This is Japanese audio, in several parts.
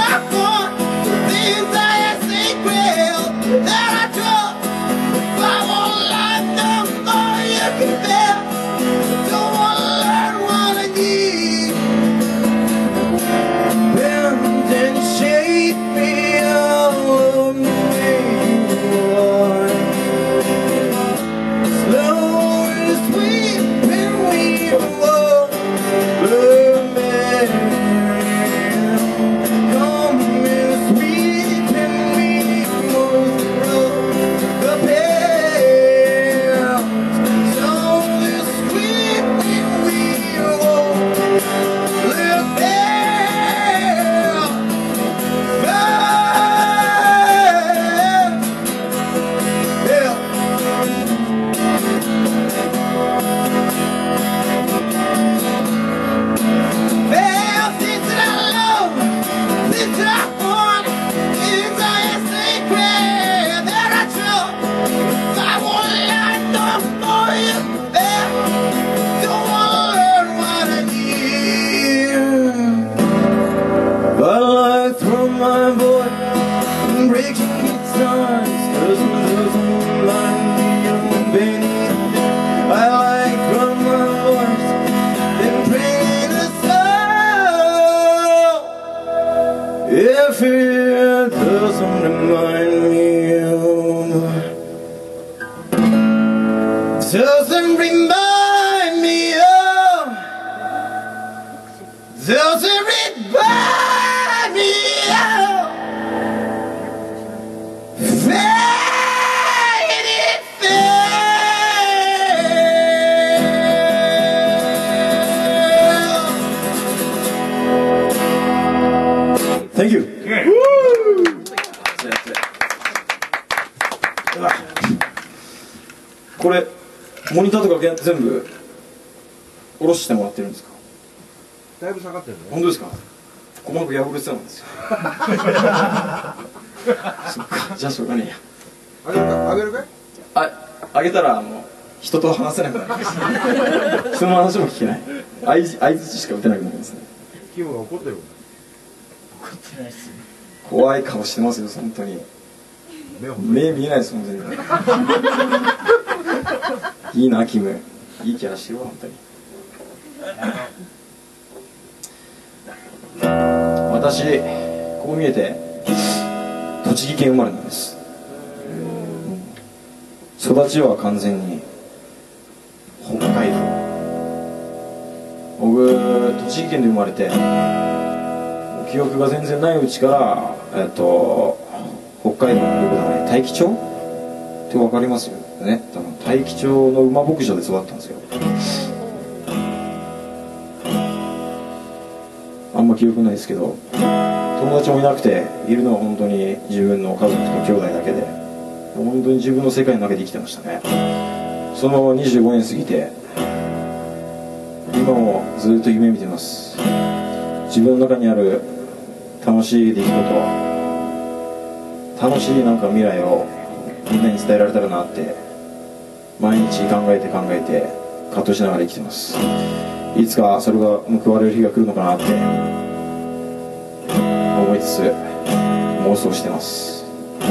If it doesn't remind me of, doesn't remind me of, doesn't remind me of, Thank you.これモニターとか全部下ろしてもらってるんですか？ だいぶ下がってるね。 本当ですか？鼓膜破れてたんですよ。そっか、じゃあしょうがねえや。 あげるかい？ あげたら人と話せなくなります。人の話も聞けない。相づちしか打てなくなりますね。 キムが怒ってる。 怒ってないっすね。 怖い顔してますよ、本当に。目見えないです、本当に。いいな、キム。いいキャラしてるわ、本当に。私、こう見えて、栃木県生まれなんです。育ちは完全に、北海道。僕、栃木県で生まれて、記憶が全然ないうちから、北海道のどこだね、大樹町って分かりますよね。多分大樹町の馬牧場で育ったんですよ。あんま記憶ないですけど、友達もいなくて、いるのは本当に自分の家族と兄弟だけで、本当に自分の世界の中で生きてましたね。そのまま25年過ぎて、今もずっと夢見てます。自分の中にある楽しい出来事、楽しいなんか未来をみんなに伝えられたらなって毎日考えて葛藤しながら生きてます。いつかそれが報われる日が来るのかなって思いつつ妄想してます。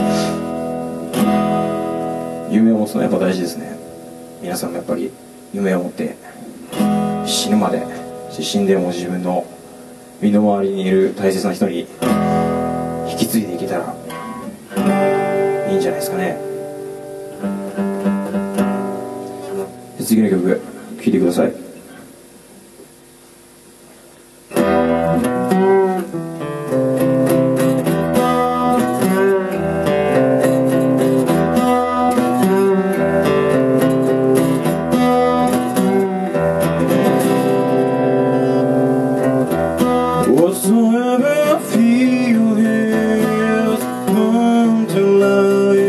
夢を持つのはやっぱ大事ですね。皆さんもやっぱり夢を持って死ぬまで、死んでも自分の身の回りにいる大切な人に引き継いでいけたらいいんじゃないですかね。次の曲聴いてくださ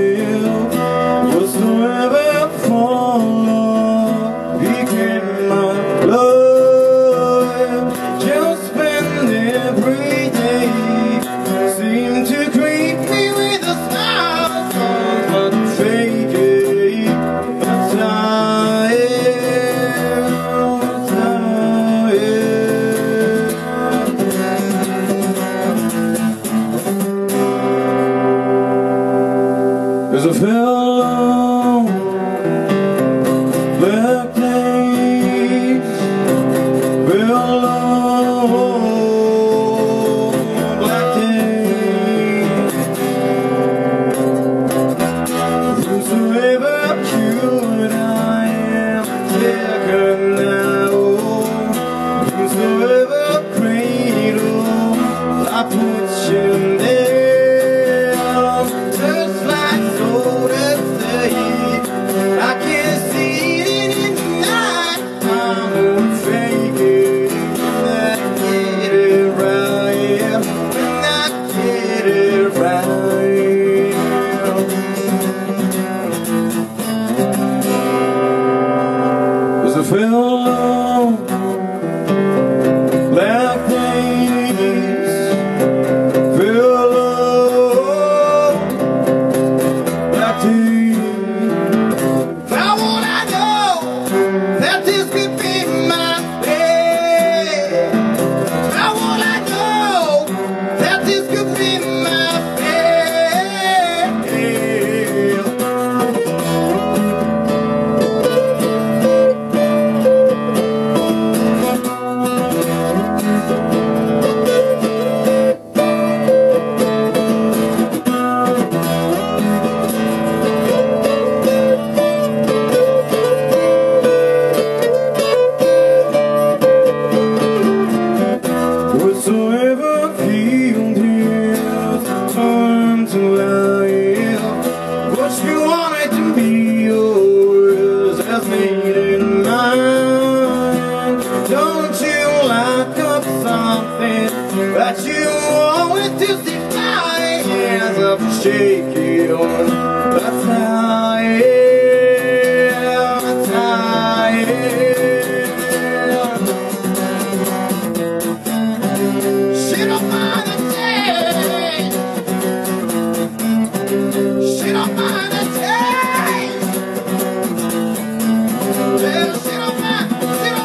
い。Whatsoever for love became my lack of something that you wanted to see my hands up shaking but tired. She don't mind a change. She don't mind a change. Well, she don't mind a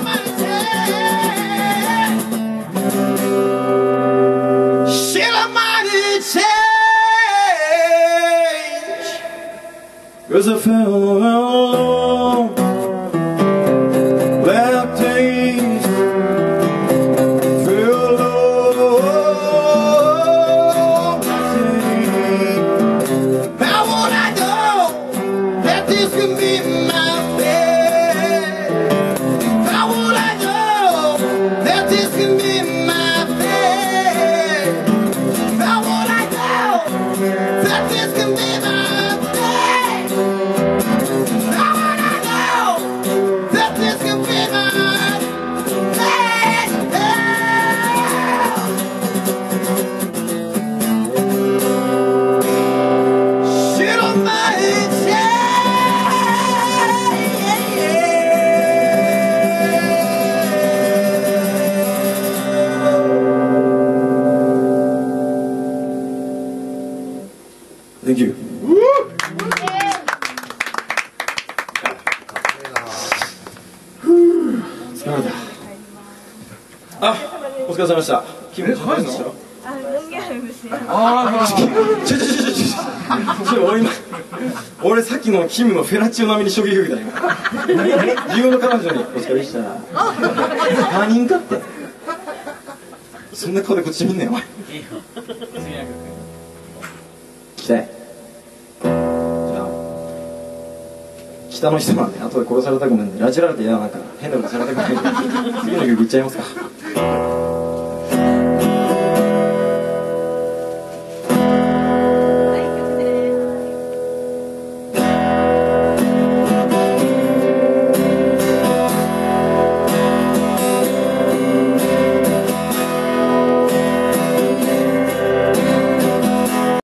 change. She don't mind a change. 'Cause I fell alone. Left days feel alone. How would I know that this could be my fate? How would I know that this could be my fate? How would I know that this could be my fate? How would I know that this could be my fate? She don't mind Thank you. 疲れた。あ、お疲れ様でした。キム帰るの？ 飲みあるんですよ。 俺さっきのキムのフェラチオ並みに衝撃受けたよ。自分の彼女にお疲れでした。他人かって。そんな顔でこっち見んなよ。お前。聞きたい。じゃあ北の人なんで後で殺されたくないんでラジラれて嫌なんか変なことされたくないんで次の曲いっちゃいますか。